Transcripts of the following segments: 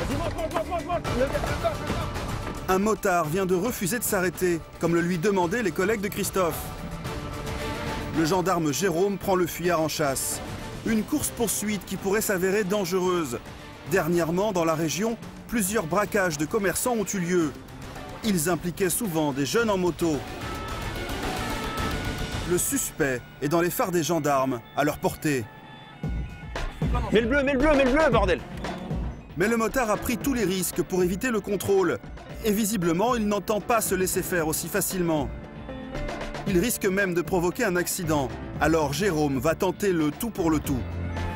Un motard vient de refuser de s'arrêter, comme le lui demandaient les collègues de Christophe. Le gendarme Jérôme prend le fuyard en chasse. Une course-poursuite qui pourrait s'avérer dangereuse. Dernièrement, dans la région, plusieurs braquages de commerçants ont eu lieu. Ils impliquaient souvent des jeunes en moto. Le suspect est dans les phares des gendarmes, à leur portée. Mets le bleu, bordel! Mais le motard a pris tous les risques pour éviter le contrôle. Et visiblement, il n'entend pas se laisser faire aussi facilement. Il risque même de provoquer un accident. Alors Jérôme va tenter le tout pour le tout.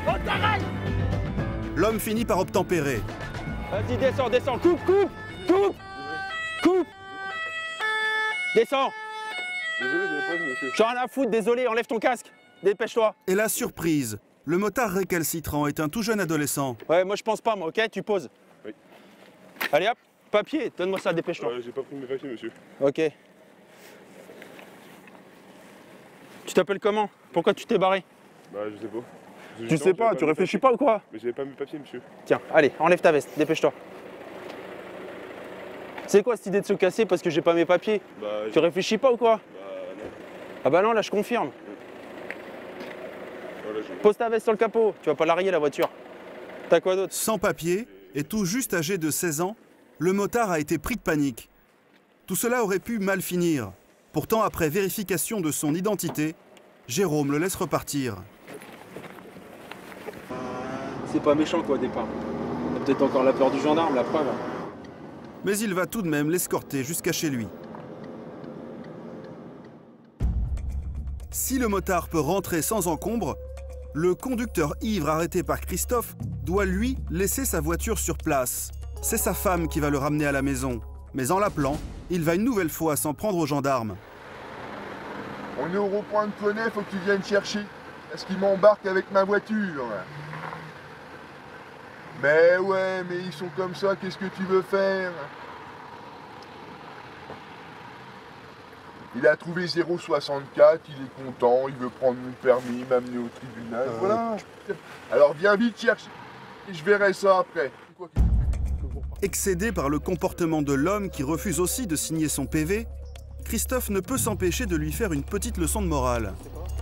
L'homme finit par obtempérer. Vas-y, descends, coupe! Descends! Désolé, j'ai pas vu, monsieur. J'en ai rien à foutre, désolé, enlève ton casque. Dépêche-toi. Et la surprise, le motard récalcitrant est un tout jeune adolescent. Ouais, moi je pense pas, moi, ok? Tu poses. Oui. Allez hop, papier, donne-moi ça, dépêche-toi. J'ai pas pris mes papiers, monsieur. Ok. Tu t'appelles comment? Pourquoi tu t'es barré? Bah, je sais pas. Tu sais pas, tu réfléchis pas ou quoi? Mais j'avais pas mes papiers, monsieur. Tiens, allez, enlève ta veste, dépêche-toi. C'est quoi cette idée de se casser parce que j'ai pas mes papiers? Bah, Tu réfléchis pas ou quoi? Bah, non. Ah bah non, là je confirme. Voilà, Pose ta veste sur le capot, tu vas pas la rayer la voiture. T'as quoi d'autre? Sans papier et tout juste âgé de 16 ans, le motard a été pris de panique. Tout cela aurait pu mal finir. Pourtant, après vérification de son identité, Jérôme le laisse repartir. C'est pas méchant quoi au départ. T'as peut-être encore la peur du gendarme, la preuve. Mais il va tout de même l'escorter jusqu'à chez lui. Si le motard peut rentrer sans encombre, le conducteur ivre arrêté par Christophe doit lui laisser sa voiture sur place. C'est sa femme qui va le ramener à la maison. Mais en l'appelant, il va une nouvelle fois s'en prendre aux gendarmes. On est au rond-point de Poney, faut que tu viennes chercher. Est-ce qu'il m'embarque avec ma voiture? Mais ouais, mais ils sont comme ça, qu'est-ce que tu veux faire? Il a trouvé 0,64, il est content, il veut prendre mon permis, m'amener au tribunal, voilà. Alors viens vite chercher, et je verrai ça après. Excédé par le comportement de l'homme qui refuse aussi de signer son PV, Christophe ne peut s'empêcher de lui faire une petite leçon de morale.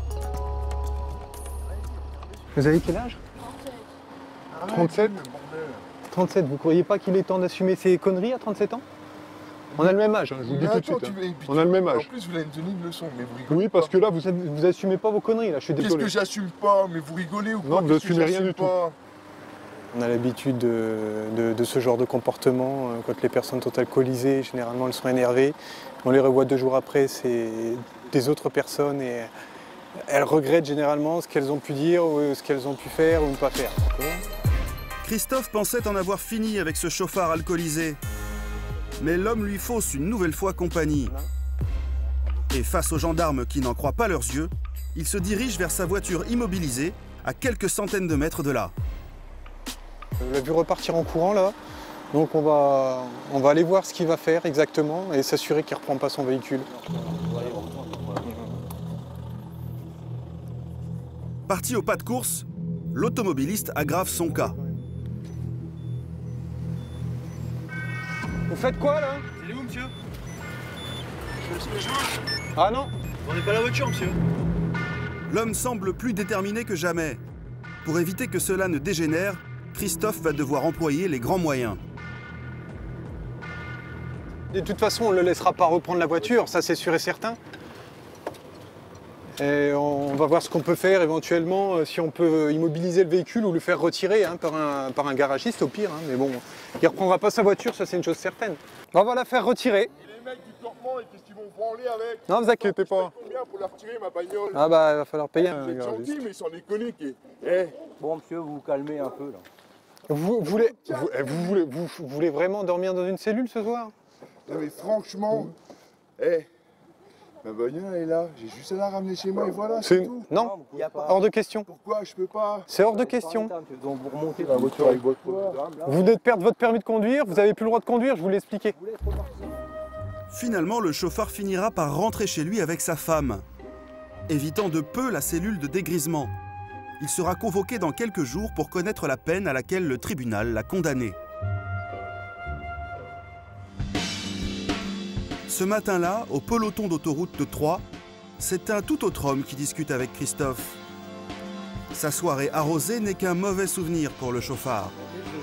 Vous avez quel âge? 37. 37, vous croyez pas qu'il est temps d'assumer ses conneries à 37 ans? On a le même âge, hein, je vous le dis tout de suite. Hein. On a le même âge. En plus, vous allez me donner une leçon, mais vous rigolez. Oui, parce que là, vous assumez pas vos conneries, là, je suis désolé. Qu'est-ce que j'assume pas? Mais vous rigolez ou quoi? Non, vous assumez rien du tout. On a l'habitude de ce genre de comportement. Quand les personnes sont alcoolisées, généralement, elles sont énervées. On les revoit 2 jours après, c'est des autres personnes et elles regrettent généralement ce qu'elles ont pu dire ou ce qu'elles ont pu faire ou ne pas faire. Christophe pensait en avoir fini avec ce chauffard alcoolisé. Mais l'homme lui fausse une nouvelle fois compagnie. Et face aux gendarmes qui n'en croient pas leurs yeux, il se dirige vers sa voiture immobilisée à quelques centaines de mètres de là. On l'a vu repartir en courant là, donc on va aller voir ce qu'il va faire exactement et s'assurer qu'il ne reprend pas son véhicule. Parti au pas de course, l'automobiliste aggrave son cas. Vous faites quoi là? Il est où, monsieur? Ah non? On n'est pas la voiture, monsieur. L'homme semble plus déterminé que jamais. Pour éviter que cela ne dégénère, Christophe va devoir employer les grands moyens. De toute façon, on ne le laissera pas reprendre la voiture, ça c'est sûr et certain. Et on va voir ce qu'on peut faire éventuellement, si on peut immobiliser le véhicule ou le faire retirer hein, par un garagiste au pire. Hein, mais bon, il ne reprendra pas sa voiture, ça c'est une chose certaine. On va la faire retirer. Et les mecs du campement, qu'est-ce qu'ils vont branler avec? Non, vous inquiétez pas. Combien pour la retirer, ma bagnole? Ah bah, il va falloir payer Vous un êtes garagiste. gentil, mais sans déconner. Eh, Bon, monsieur, vous vous calmez un peu, là. Vous voulez vraiment dormir dans une cellule ce soir? non mais franchement, ma bagnole elle est là, j'ai juste à la ramener chez moi et voilà, c'est tout. Non, Il y a pas. hors de question. Pourquoi je peux pas? C'est hors de question. Donc vous remontez dans la voiture avec votre dame, là. Vous venez de perdre votre permis de conduire, vous n'avez plus le droit de conduire, je vous l'ai expliqué. Finalement, le chauffard finira par rentrer chez lui avec sa femme, évitant de peu la cellule de dégrisement. Il sera convoqué dans quelques jours pour connaître la peine à laquelle le tribunal l'a condamné. Ce matin-là, au peloton d'autoroute de Troyes, c'est un tout autre homme qui discute avec Christophe. Sa soirée arrosée n'est qu'un mauvais souvenir pour le chauffard.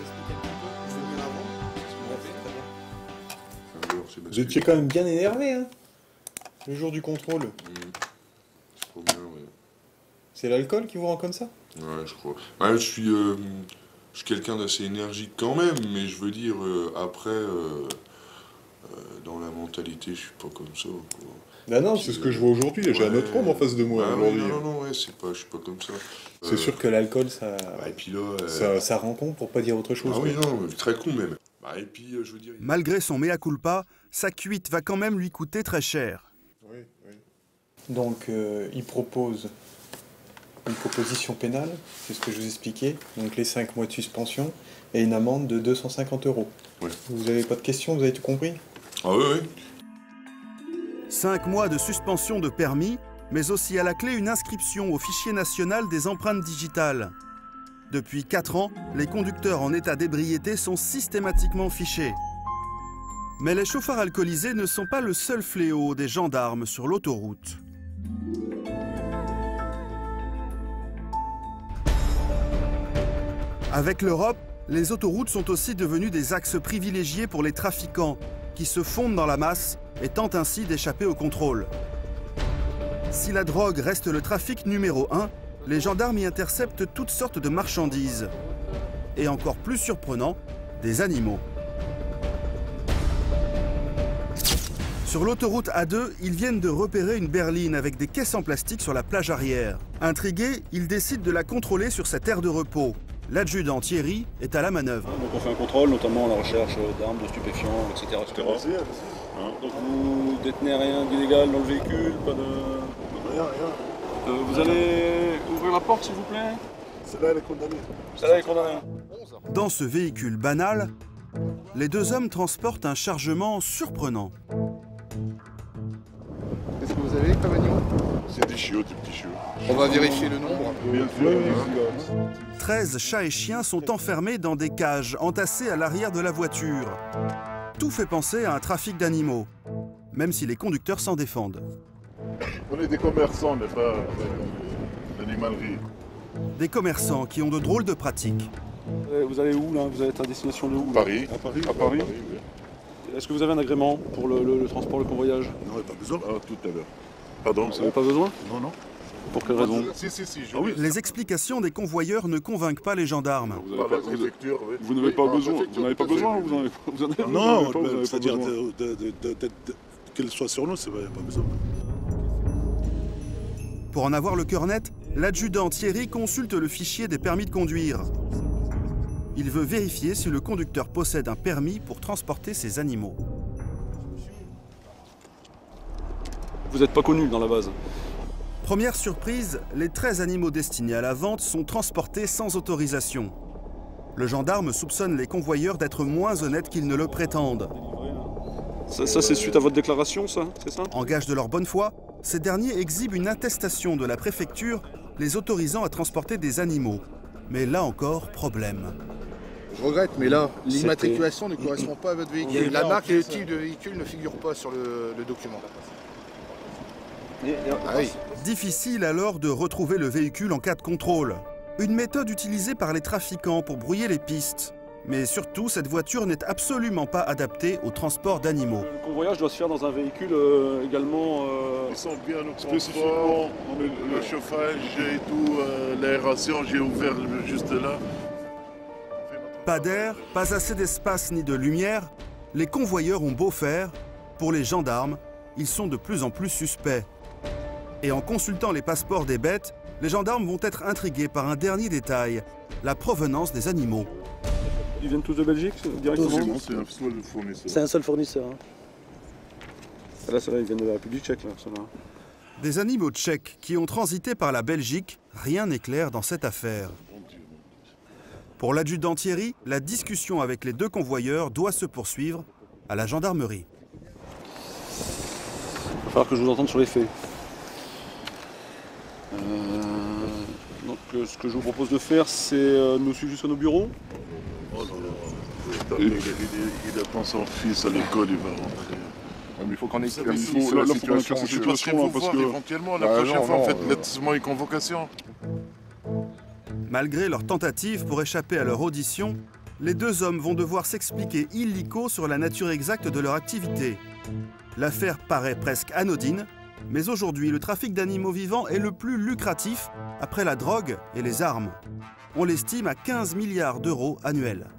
Vous étiez quand même bien énervé, hein, le jour du contrôle. C'est trop bien, ouais. C'est l'alcool qui vous rend comme ça? Ouais, je crois. Ouais, je suis quelqu'un d'assez énergique quand même, mais je veux dire, après, dans la mentalité, je suis pas comme ça, quoi. Bah non, c'est ce que je vois aujourd'hui, j'ai un autre homme en face de moi aujourd'hui. Non, ouais, je suis pas comme ça. C'est sûr que l'alcool, ça, et puis là, ça rend con pour pas dire autre chose. Ah oui, non, très con même. Et puis, je veux dire... Malgré son mea culpa, sa cuite va quand même lui coûter très cher. Oui. Donc il propose une proposition pénale, c'est ce que je vous expliquais, donc les 5 mois de suspension et une amende de 250 €. Ouais. Vous n'avez pas de questions, vous avez tout compris? Ah oui. 5 mois de suspension de permis, mais aussi à la clé une inscription au fichier national des empreintes digitales. Depuis 4 ans, les conducteurs en état d'ébriété sont systématiquement fichés. Mais les chauffards alcoolisés ne sont pas le seul fléau des gendarmes sur l'autoroute. Avec l'Europe, les autoroutes sont aussi devenues des axes privilégiés pour les trafiquants, qui se fondent dans la masse et tentent ainsi d'échapper au contrôle. Si la drogue reste le trafic numéro 1, les gendarmes y interceptent toutes sortes de marchandises. Et encore plus surprenant, des animaux. Sur l'autoroute A2, ils viennent de repérer une berline avec des caisses en plastique sur la plage arrière. Intrigués, ils décident de la contrôler sur cette aire de repos. L'adjudant Thierry est à la manœuvre. Donc on fait un contrôle, notamment à la recherche d'armes, de stupéfiants, etc. Donc vous détenez rien d'illégal dans le véhicule, pas de... Rien. vous allez ouvrir la porte s'il vous plaît? Celle-là, elle est condamnée. Celle-là est condamnée. Dans ce véhicule banal, les deux hommes transportent un chargement surprenant. Qu'est-ce que vous avez comme animaux? C'est des chiots, des petits chiots. On va vérifier le nombre. Bien sûr. 13 chats et chiens sont enfermés dans des cages entassées à l'arrière de la voiture. Tout fait penser à un trafic d'animaux, même si les conducteurs s'en défendent. On est des commerçants, on n'est pas d'animalerie. Des commerçants qui ont de drôles de pratiques. Vous allez où là? Vous allez être à destination de où? Paris. À Paris. Oui. Est-ce que vous avez un agrément pour le transport, le convoyage? Non, pas besoin. Ah, tout à l'heure. Pardon? Vous n'avez pas besoin? Non. Pour quelle raison? Si. Oui. Les explications des convoyeurs ne convainquent pas les gendarmes. Vous n'avez pas besoin. Vous n'avez pas besoin. Vous en avez Non, c'est-à-dire qu'elle soit sur nous, c'est pas besoin. Pour en avoir le cœur net, l'adjudant Thierry consulte le fichier des permis de conduire. Il veut vérifier si le conducteur possède un permis pour transporter ses animaux. Vous n'êtes pas connu dans la base. Première surprise, les 13 animaux destinés à la vente sont transportés sans autorisation. Le gendarme soupçonne les convoyeurs d'être moins honnêtes qu'ils ne le prétendent. Ça c'est suite à votre déclaration, ça? C'est ça? En gage de leur bonne foi, ces derniers exhibent une attestation de la préfecture les autorisant à transporter des animaux. Mais là encore, problème. Je regrette, mais là, l'immatriculation ne correspond pas à votre véhicule. La marque et le type de véhicule ne figurent pas sur le document. Ah oui. Difficile alors de retrouver le véhicule en cas de contrôle. Une méthode utilisée par les trafiquants pour brouiller les pistes. Mais surtout, cette voiture n'est absolument pas adaptée au transport d'animaux. Le convoyage doit se faire dans un véhicule également... Ils sont bien au transport, le chauffage et tout, l'aération, j'ai ouvert juste là. Pas d'air, pas assez d'espace ni de lumière, les convoyeurs ont beau faire. Pour les gendarmes, ils sont de plus en plus suspects. Et en consultant les passeports des bêtes, les gendarmes vont être intrigués par un dernier détail, la provenance des animaux. Ils viennent tous de Belgique directement? C'est un seul fournisseur. C'est un seul fournisseur. Là, ils viennent de la République tchèque. Là. Des animaux tchèques qui ont transité par la Belgique, rien n'est clair dans cette affaire. Pour l'adjudant Thierry, la discussion avec les deux convoyeurs doit se poursuivre à la gendarmerie. Il va falloir que je vous entende sur les faits. Donc, ce que je vous propose de faire, c'est de nous suivre jusqu'à nos bureaux. Oh non. Il attend son fils à l'école, il va rentrer. Mais il faut qu'on C'est éclaircisse la situation. parce qu'il faut voir éventuellement la prochaine fois, faites lotissement et convocation. Malgré leur tentative pour échapper à leur audition, les deux hommes vont devoir s'expliquer illico sur la nature exacte de leur activité. L'affaire paraît presque anodine, mais aujourd'hui, le trafic d'animaux vivants est le plus lucratif après la drogue et les armes. On l'estime à 15 milliards d'euros annuels.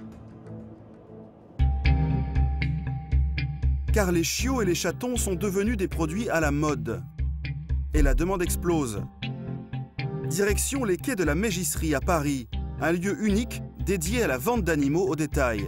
Car les chiots et les chatons sont devenus des produits à la mode. Et la demande explose. Direction les quais de la Mégisserie à Paris, un lieu unique dédié à la vente d'animaux au détail.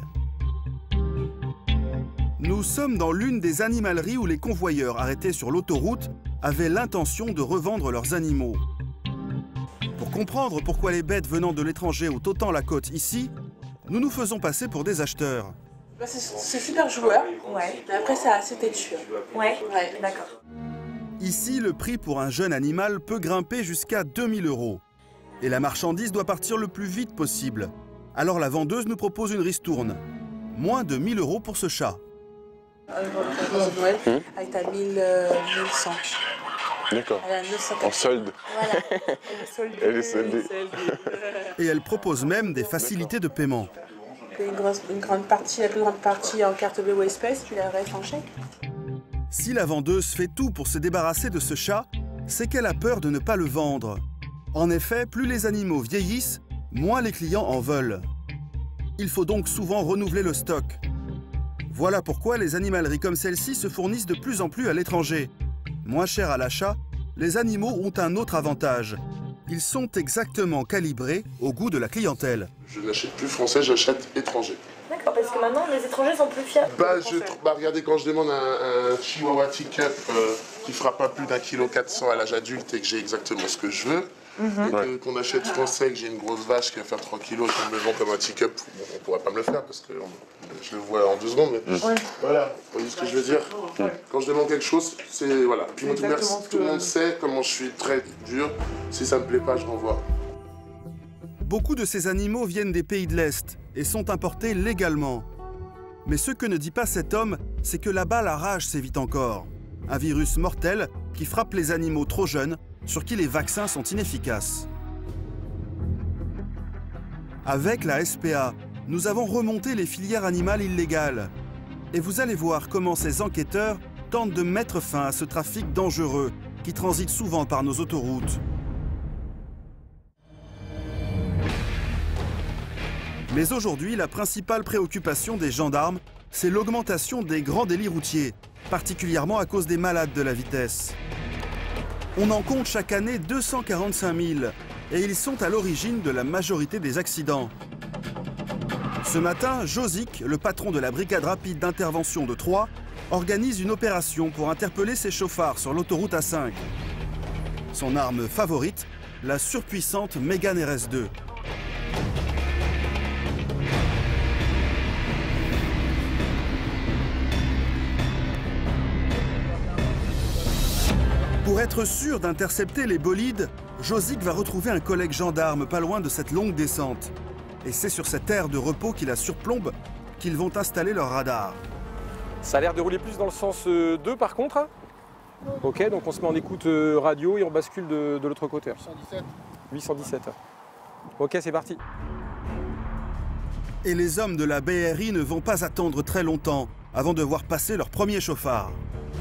Nous sommes dans l'une des animaleries où les convoyeurs arrêtés sur l'autoroute avaient l'intention de revendre leurs animaux. Pour comprendre pourquoi les bêtes venant de l'étranger ont autant la cote ici, nous nous faisons passer pour des acheteurs. C'est super joueur, ouais. Mais après c'est assez têtu. Ouais, d'accord. Ici, le prix pour un jeune animal peut grimper jusqu'à 2000 €. Et la marchandise doit partir le plus vite possible. Alors la vendeuse nous propose une ristourne. Moins de 1000 € pour ce chat. Noël, elle est à 1100. D'accord. Elle est à 900. En solde. Voilà. Elle est soldée. Et elle propose même des facilités de paiement. Une grande partie, la plus grande partie en carte bleue ou espèce, puis la reste en chèque. Si la vendeuse fait tout pour se débarrasser de ce chat, c'est qu'elle a peur de ne pas le vendre. En effet, plus les animaux vieillissent, moins les clients en veulent. Il faut donc souvent renouveler le stock. Voilà pourquoi les animaleries comme celle-ci se fournissent de plus en plus à l'étranger. Moins cher à l'achat, les animaux ont un autre avantage. Ils sont exactement calibrés au goût de la clientèle. Je n'achète plus français, j'achète étranger. D'accord, parce que maintenant les étrangers sont plus fiers. Regardez, quand je demande un Chihuahua Teacup qui fera pas plus d'1,4 kg à l'âge adulte et que j'ai exactement ce que je veux, et qu'on achète français, que j'ai une grosse vache qui va faire 3 kg et qu'on me le vend comme un Teacup, bon, on pourrait pas me le faire parce que je le vois en 2 secondes. Mais voilà, vous voyez ce que je veux dire. Quand je demande quelque chose, c'est voilà. Puis moi, tout le monde sait comment je suis très dur. Si ça me plaît pas, je renvoie. Beaucoup de ces animaux viennent des pays de l'Est et sont importés légalement. Mais ce que ne dit pas cet homme, c'est que là-bas, la rage sévit encore. Un virus mortel qui frappe les animaux trop jeunes, sur qui les vaccins sont inefficaces. Avec la SPA, nous avons remonté les filières animales illégales. Et vous allez voir comment ces enquêteurs tentent de mettre fin à ce trafic dangereux qui transite souvent par nos autoroutes. Mais aujourd'hui, la principale préoccupation des gendarmes, c'est l'augmentation des grands délits routiers, particulièrement à cause des malades de la vitesse. On en compte chaque année 245 000, et ils sont à l'origine de la majorité des accidents. Ce matin, Josic, le patron de la brigade rapide d'intervention de Troyes, organise une opération pour interpeller ses chauffards sur l'autoroute A5. Son arme favorite, la surpuissante Mégane RS2. Pour être sûr d'intercepter les bolides, Josic va retrouver un collègue gendarme pas loin de cette longue descente. Et c'est sur cette aire de repos qui la surplombe qu'ils vont installer leur radar. Ça a l'air de rouler plus dans le sens 2 par contre. Ok, donc on se met en écoute radio et on bascule de l'autre côté. 817. 817. Ok, c'est parti. Et les hommes de la BRI ne vont pas attendre très longtemps avant de voir passer leur premier chauffard.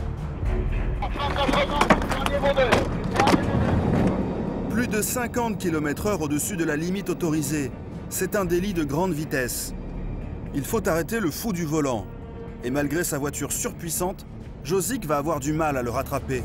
Plus de 50 km/h au-dessus de la limite autorisée. C'est un délit de grande vitesse. Il faut arrêter le fou du volant. Et malgré sa voiture surpuissante, Josic va avoir du mal à le rattraper.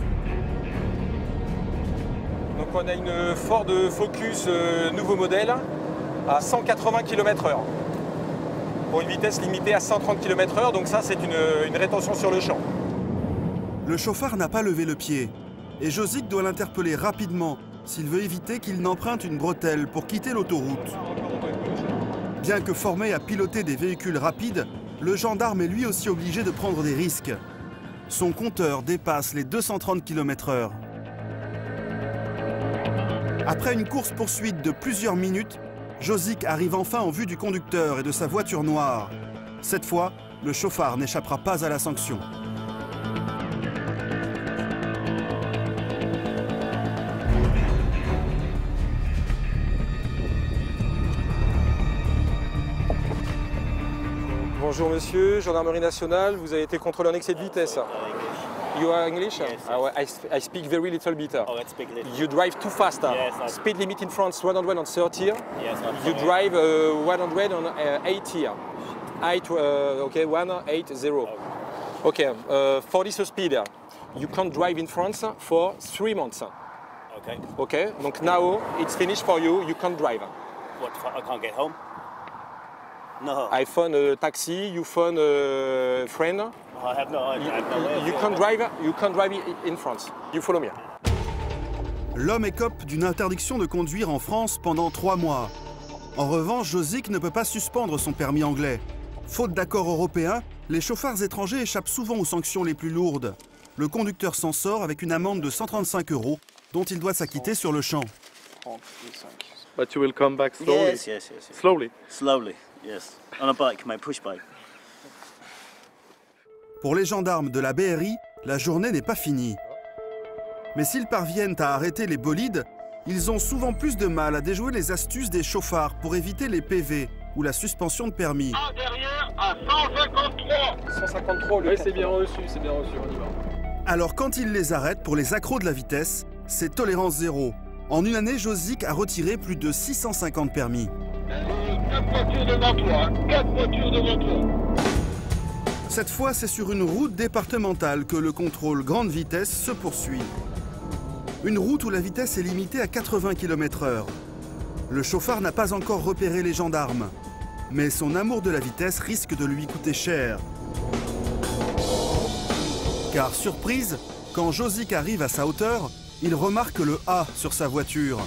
Donc on a une Ford Focus nouveau modèle à 180 km/h. Pour une vitesse limitée à 130 km/h, donc ça c'est une rétention sur le champ. Le chauffard n'a pas levé le pied. Et Josic doit l'interpeller rapidement s'il veut éviter qu'il n'emprunte une bretelle pour quitter l'autoroute. Bien que formé à piloter des véhicules rapides, le gendarme est lui aussi obligé de prendre des risques. Son compteur dépasse les 230 km/h. Après une course-poursuite de plusieurs minutes, Josic arrive enfin en vue du conducteur et de sa voiture noire. Cette fois, le chauffard n'échappera pas à la sanction. Bonjour monsieur, gendarmerie nationale, vous avez été contrôlé en excès de vitesse. You are English? Yes, yes. I speak very little bit. Oh, let's speak little. You drive too fast. Yes, Speed limit in France 130. Yes, You drive 180. Okay, 180. Okay, for this speed, you can't drive in France for 3 months. Okay. Okay, donc now it's finished for you, you can't drive. What, I can't get home? No. I phone a taxi, you phone a friend. I have no way. You can't drive in France. You follow me. L'homme écope d'une interdiction de conduire en France pendant 3 mois. En revanche, Josic ne peut pas suspendre son permis anglais. Faute d'accord européen, les chauffards étrangers échappent souvent aux sanctions les plus lourdes. Le conducteur s'en sort avec une amende de 135 € dont il doit s'acquitter sur le champ. But you will come back slowly? Yes, yes, yes. Slowly? Slowly, yes. On a bike, my push bike. Pour les gendarmes de la BRI, la journée n'est pas finie. Mais s'ils parviennent à arrêter les bolides, ils ont souvent plus de mal à déjouer les astuces des chauffards pour éviter les PV ou la suspension de permis. Derrière, à 153. 153, oui, c'est bien reçu, on y va. Alors quand ils les arrêtent pour les accros de la vitesse, c'est tolérance zéro. En une année, Josic a retiré plus de 650 permis. 4 voitures devant toi, 4 voitures devant toi. Cette fois, c'est sur une route départementale que le contrôle grande vitesse se poursuit. Une route où la vitesse est limitée à 80 km/h. Le chauffard n'a pas encore repéré les gendarmes. Mais son amour de la vitesse risque de lui coûter cher. Car surprise, quand Josic arrive à sa hauteur, il remarque le A sur sa voiture.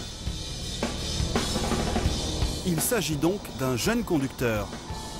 Il s'agit donc d'un jeune conducteur.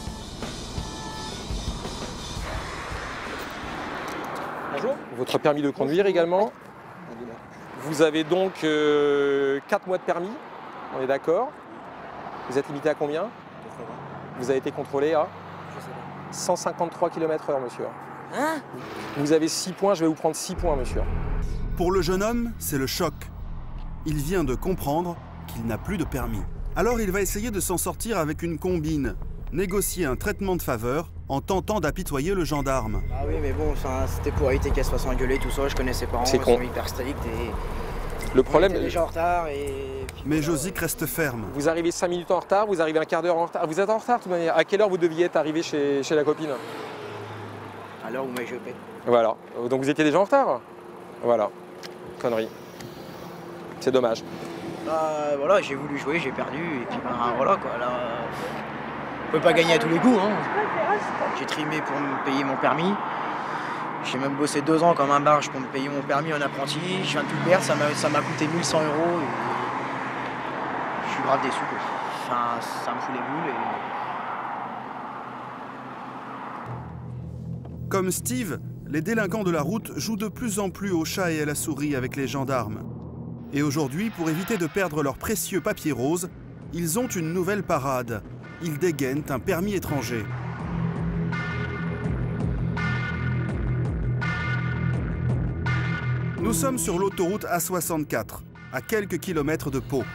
Bonjour. Votre permis de conduire également. Vous avez donc 4 mois de permis, on est d'accord. Vous êtes limité à combien? Vous avez été contrôlé à 153 km/h, monsieur. Hein? Vous avez 6 points, je vais vous prendre 6 points, monsieur. Pour le jeune homme, c'est le choc. Il vient de comprendre qu'il n'a plus de permis. Alors il va essayer de s'en sortir avec une combine, négocier un traitement de faveur en tentant d'apitoyer le gendarme. Ah oui, mais bon, c'était pour éviter qu'elle se fasse engueuler, tout ça. Je connais ses parents, ils sont hyper stricts et... Le problème... On était déjà en retard et... Mais Josic reste ferme. Vous arrivez 5 minutes en retard, vous arrivez un quart d'heure en retard. Vous êtes en retard de toute manière. À quelle heure vous deviez être arrivé chez la copine? À l'heure où moi je paie. Voilà. Donc vous étiez déjà en retard? Voilà. Connerie. C'est dommage. Bah voilà, j'ai voulu jouer, j'ai perdu et puis ben voilà quoi. Là, on peut pas gagner à tous les coups. Hein. J'ai trimé pour me payer mon permis. J'ai même bossé 2 ans comme un barge pour me payer mon permis en apprenti. Je viens de tout perdre, ça m'a coûté 1 100 €. Et... Je suis grave déçu quoi. Enfin, ça me fout les boules et... Comme Steve, les délinquants de la route jouent de plus en plus au chat et à la souris avec les gendarmes. Et aujourd'hui, pour éviter de perdre leur précieux papier rose, ils ont une nouvelle parade. Ils dégainent un permis étranger. Nous sommes sur l'autoroute A64, à quelques kilomètres de Pau.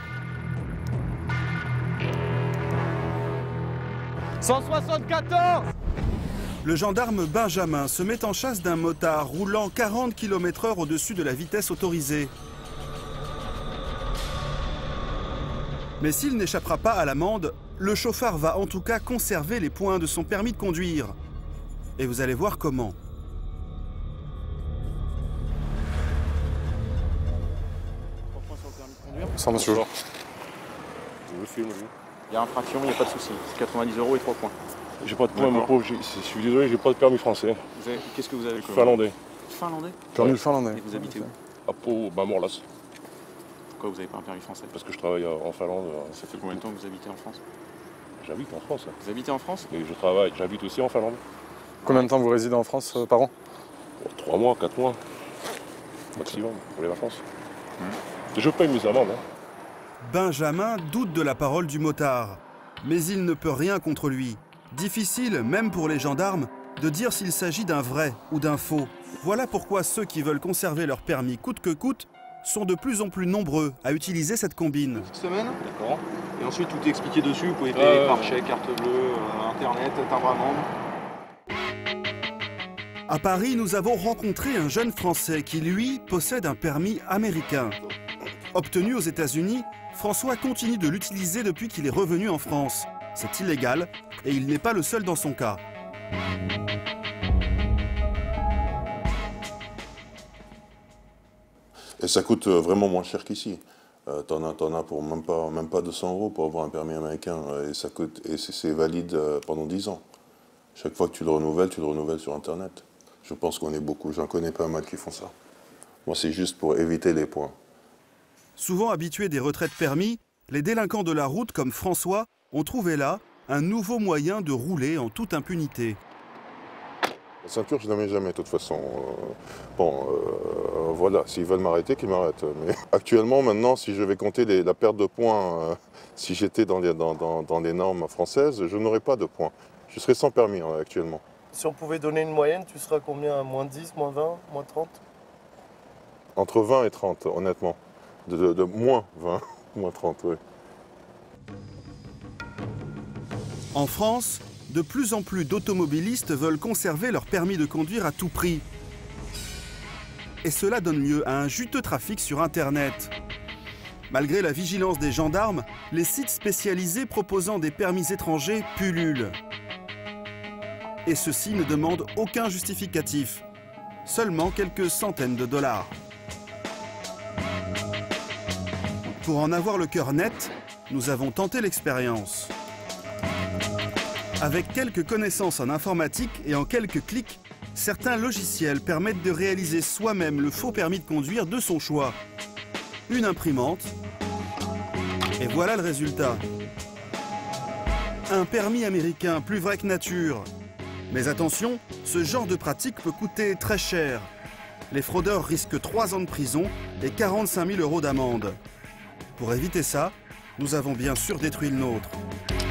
174. Le gendarme Benjamin se met en chasse d'un motard roulant 40 km/h au-dessus de la vitesse autorisée. Mais s'il n'échappera pas à l'amende, le chauffard va en tout cas conserver les points de son permis de conduire. Et vous allez voir comment. Sans monsieur. Il y a infraction, il n'y a pas de souci. C'est 90 € et 3 points. J'ai pas de points, mon pauvre. Je suis désolé, j'ai pas de permis français. Qu'est-ce que vous avez? Finlandais. Finlandais? Permis finlandais. Et vous habitez où? À Pau, Morlas. Pourquoi vous n'avez pas un permis français? Parce que je travaille en Finlande. Ça fait combien de temps que vous habitez en France? J'habite en France. Vous habitez en France? Et je travaille, j'habite aussi en Finlande. Combien de temps vous résidez en France par an? 3 mois, 4 mois. Maximum, pour les vacances. Je paye mes amendes. Benjamin doute de la parole du motard. Mais il ne peut rien contre lui. Difficile, même pour les gendarmes, de dire s'il s'agit d'un vrai ou d'un faux. Voilà pourquoi ceux qui veulent conserver leur permis coûte que coûte sont de plus en plus nombreux à utiliser cette combine. Semaine, d'accord. Et ensuite tout est expliqué dessus, vous pouvez payer par chèque, carte bleue, internet, timbre à amende. À Paris, nous avons rencontré un jeune Français qui, lui, possède un permis américain. Obtenu aux États-Unis, François continue de l'utiliser depuis qu'il est revenu en France. C'est illégal et il n'est pas le seul dans son cas. Et ça coûte vraiment moins cher qu'ici. T'en as pour même pas 200 € pour avoir un permis américain. Et c'est valide pendant 10 ans. Chaque fois que tu le renouvelles sur Internet. Je pense qu'on est beaucoup, j'en connais pas mal qui font ça. Moi, c'est juste pour éviter les points. Souvent habitués des retraites permis, les délinquants de la route comme François ont trouvé là un nouveau moyen de rouler en toute impunité. La ceinture, je ne la mets jamais de toute façon. Voilà, s'ils veulent m'arrêter, qu'ils m'arrêtent. Mais actuellement, maintenant, si je vais compter la perte de points, si j'étais dans les normes françaises, je n'aurais pas de points. Je serais sans permis actuellement. Si on pouvait donner une moyenne, tu seras combien? Moins 10, moins 20, moins 30? Entre 20 et 30, honnêtement. De moins 20, moins 30, oui. En France, de plus en plus d'automobilistes veulent conserver leur permis de conduire à tout prix. Et cela donne lieu à un juteux trafic sur Internet. Malgré la vigilance des gendarmes, les sites spécialisés proposant des permis étrangers pullulent. Et ceux-ci ne demandent aucun justificatif, seulement quelques centaines de dollars. Pour en avoir le cœur net, nous avons tenté l'expérience. Avec quelques connaissances en informatique et en quelques clics, certains logiciels permettent de réaliser soi-même le faux permis de conduire de son choix. Une imprimante, et voilà le résultat. Un permis américain plus vrai que nature. Mais attention, ce genre de pratique peut coûter très cher. Les fraudeurs risquent 3 ans de prison et 45 000 € d'amende. Pour éviter ça, nous avons bien sûr détruit le nôtre.